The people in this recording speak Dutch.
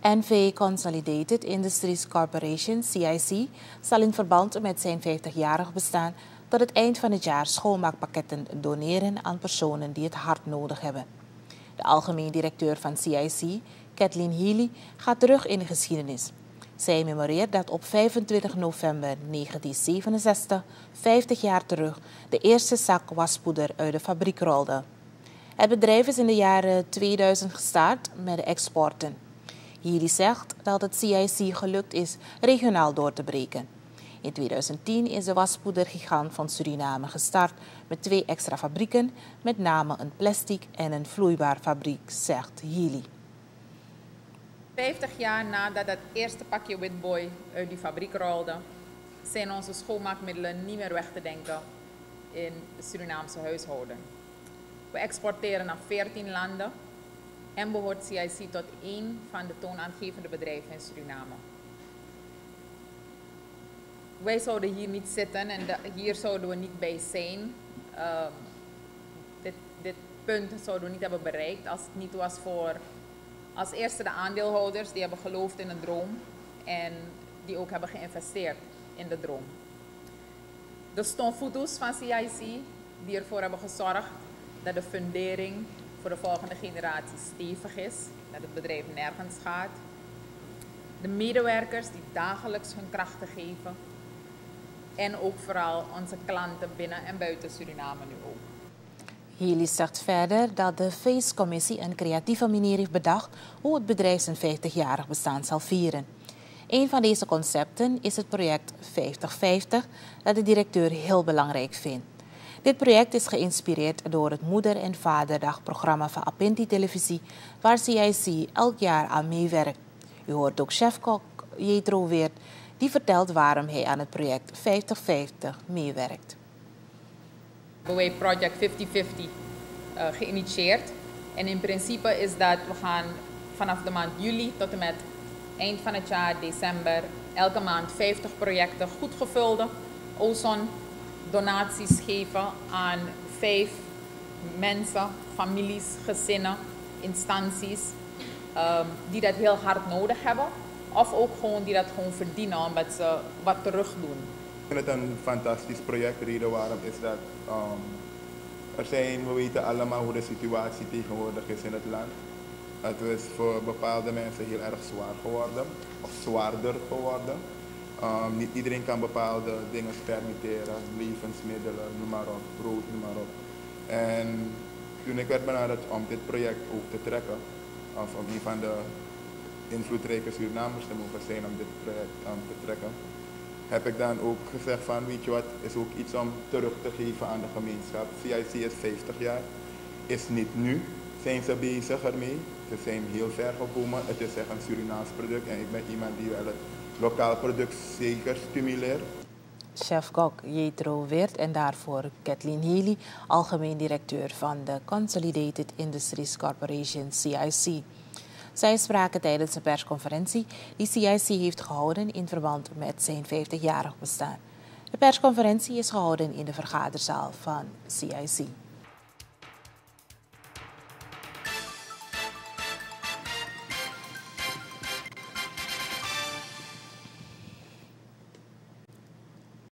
NV Consolidated Industries Corporation, CIC, zal in verband met zijn 50-jarig bestaan tot het eind van het jaar schoonmaakpakketten doneren aan personen die het hard nodig hebben. De algemeen directeur van CIC, Kathleen Healy, gaat terug in de geschiedenis. Zij memoreert dat op 25 november 1967, 50 jaar terug, de eerste zak waspoeder uit de fabriek rolde. Het bedrijf is in de jaren 2000 gestart met de exporten. Healy zegt dat het CIC gelukt is regionaal door te breken. In 2010 is de waspoedergigant van Suriname gestart met 2 extra fabrieken, met name een plastic en een vloeibaar fabriek, zegt Healy. 50 jaar nadat het eerste pakje Witboy uit die fabriek rolde, zijn onze schoonmaakmiddelen niet meer weg te denken in de Surinaamse huishouden. We exporteren naar 14 landen en behoort CIC tot één van de toonaangevende bedrijven in Suriname. Wij zouden hier niet zitten en hier zouden we niet bij zijn. Dit punt zouden we niet hebben bereikt als het niet was voor als eerste de aandeelhouders die hebben geloofd in een droom en die ook hebben geïnvesteerd in de droom. De stomfoetus van CIC die ervoor hebben gezorgd dat de fundering voor de volgende generatie stevig is, dat het bedrijf nergens gaat. De medewerkers die dagelijks hun krachten geven en ook vooral onze klanten binnen en buiten Suriname nu ook. Healy zegt verder dat de feestcommissie een creatieve manier heeft bedacht hoe het bedrijf zijn 50-jarig bestaan zal vieren. Een van deze concepten is het project 50-50, dat de directeur heel belangrijk vindt. Dit project is geïnspireerd door het Moeder- en Vaderdagprogramma van Apinti Televisie, waar CIC elk jaar aan meewerkt. U hoort ook chefkok Jethro Weert, die vertelt waarom hij aan het project 50-50 meewerkt. Wij project 50-50 geïnitieerd. En in principe is dat we gaan vanaf de maand juli tot en met eind van het jaar, december, elke maand 50 projecten, goed gevulde ozon donaties geven aan 5 mensen, families, gezinnen, instanties die dat heel hard nodig hebben. Of ook gewoon die dat gewoon verdienen omdat ze wat terug doen. Ik vind het een fantastisch project. De reden waarom is dat we weten allemaal hoe de situatie tegenwoordig is in het land. Het is voor bepaalde mensen heel erg zwaar geworden, of zwaarder geworden. Niet iedereen kan bepaalde dingen permitteren, levensmiddelen, noem maar op, brood, noem maar op. En toen ik werd benaderd om dit project ook te trekken, of om een van de invloedrijke Surinamers te mogen zijn om dit project te trekken, heb ik dan ook gezegd van, weet je wat, is ook iets om terug te geven aan de gemeenschap. CIC is 50 jaar, is niet nu, zijn ze bezig ermee. Ze zijn heel ver gekomen, het is echt een Surinaams product en ik ben iemand die wel het lokaal product zeker stimuleert. Chefkok Jethro Weert en daarvoor Kathleen Healy, algemeen directeur van de Consolidated Industries Corporation, CIC. Zij spraken tijdens een persconferentie die CIC heeft gehouden in verband met zijn 50-jarig bestaan. De persconferentie is gehouden in de vergaderzaal van CIC.